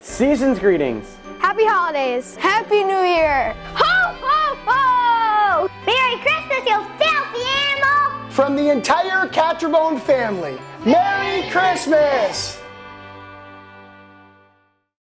Season's greetings. Happy holidays. Happy New Year. Ho, ho, ho! Merry Christmas, you filthy animal! From the entire Catcherbone family, Merry Christmas!